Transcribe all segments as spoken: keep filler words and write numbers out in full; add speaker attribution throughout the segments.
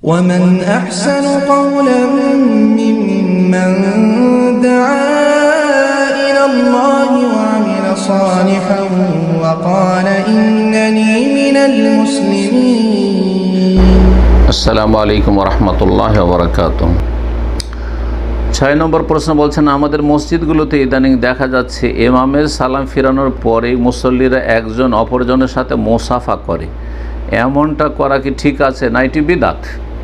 Speaker 1: ومن أحسن قولا ممن دعا إلى الله وعمل صالحا وقال إنني من المسلمين।
Speaker 2: السلام عليكم ورحمة الله وبركاته। ছয় নম্বর প্রশ্ন বলছেন, আমাদের মসজিদগুলোতে ইদানিং দেখা যাচ্ছে ইমামের সালাম ফিরানোর পরে মুসল্লিরা একজন অপরজনের সাথে মোসাফা করে, এমনটা করা কি ঠিক আছে না এটি বিদাত?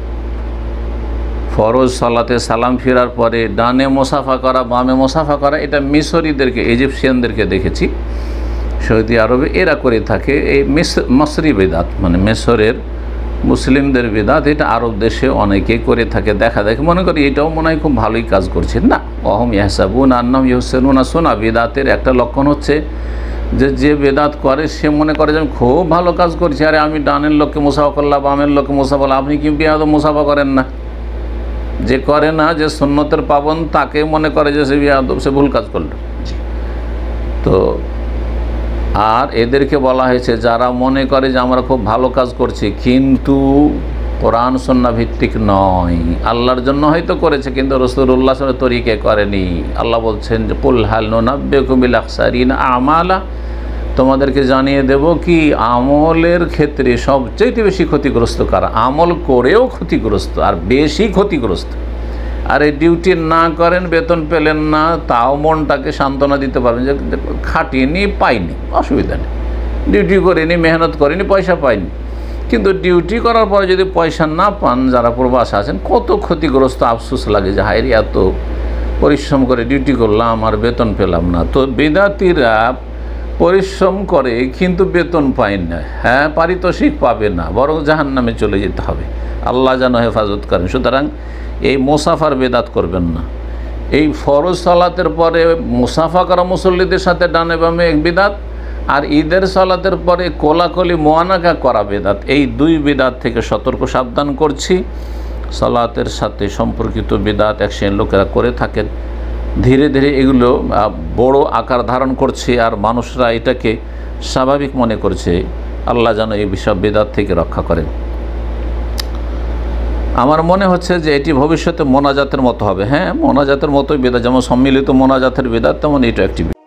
Speaker 2: ফরজ সালাতে সালাম ফিরার পরে ডানে মোসাফা করা বামে মোসাফা করা, এটা মিশরীদেরকে ইজিপশিয়ানদেরকে দেখেছি সৌদি আরবে এরা করে থাকে। এই মিশরি বিদাত মানে মিশরের মুসলিমদের বিদাত, এটা আরব দেশে অনেকে করে থাকে দেখা দেখে, মনে করি এটাও মনে হয় খুব ভালোই কাজ করছে। না, অহম ইয়াহসাবুন আন্নাহুম ইউহসিনুনা সুন্নাহ, বিদাতের একটা লক্ষণ হচ্ছে যে যে বেদাত করে সে মনে করে যে আমি খুব ভালো কাজ করছি, আরে আমি ডানের লোককে মুসাফা করলাম বামের লোককে মুসাফা করলাম, আপনি কি বিয়াদ মুসাফা করেন না? যে করে না, যে সুন্নতের পাবন, তাকে মনে করে যে সে বিয়াদ, সে ভুল কাজ করল। তো আর এদেরকে বলা হয়েছে যারা মনে করে যে আমরা খুব ভালো কাজ করছি কিন্তু কোরআন সুন্নাহ ভিত্তিক নয়, আল্লাহর জন্য হয়তো করেছে কিন্তু রাসূলুল্লাহ সাল্লাল্লাহু আলাইহি ওয়াসাল্লাম তরিকে করেনি। আল্লাহ বলছেন যে কুল হাল নুনাব্বিউকুম বিল আখসারিনা আমালা, তোমাদেরকে জানিয়ে দেব কি আমলের ক্ষেত্রে সবচেয়ে বেশি ক্ষতিগ্রস্ত কারা, আমল করেও ক্ষতিগ্রস্ত আর বেশি ক্ষতিগ্রস্ত। আর এই ডিউটি না করেন, বেতন পেলেন না, তাও মনটাকে সান্ত্বনা দিতে পারবেন যে খাটিনি পাইনি, অসুবিধা নেই, ডিউটি করিনি মেহনত করিনি পয়সা পাইনি। কিন্তু ডিউটি করার পরে যদি পয়সা না পান, যারা প্রবাসে আছেন কত ক্ষতিগ্রস্ত, আফসোস লাগে যে হায়রে এত পরিশ্রম করে ডিউটি করলাম আর বেতন পেলাম না। তো বিদাতিরা পরিশ্রম করে কিন্তু বেতন পায় না, হ্যাঁ পারিতোষিক পাবে না, বরং জাহান্নামে চলে যেতে হবে। আল্লাহ যেন হেফাজত করেন। সুতরাং এই মুসাফার বেদাত করবেন না। এই ফরজ সালাতের পরে মুসাফা করা মুসল্লিদের সাথে ডানে বামে এক বিদাত, আর ঈদের সালাতের পরে কোলাকলি মোয়ানাকা করা বেদাত। এই দুই বিদাত থেকে সতর্ক সাবধান করছি। সালাতের সাথে সম্পর্কিত বিদাত এক শ্রেণীর লোকেরা করে থাকেন, ধীরে ধীরে এগুলো বড় আকার ধারণ করছে আর মানুষরা এটাকে স্বাভাবিক মনে করছে। আল্লাহ যেন এই বিষয় বিদাত থেকে রক্ষা করেন। আমার মনে হচ্ছে যে এটি ভবিষ্যতে মোনাজাতের মতো হবে। হ্যাঁ, মোনাজাতের মতোই বিদাত, যেমন সম্মিলিত মোনাজাতের বিদাত, তেমন এটা একটি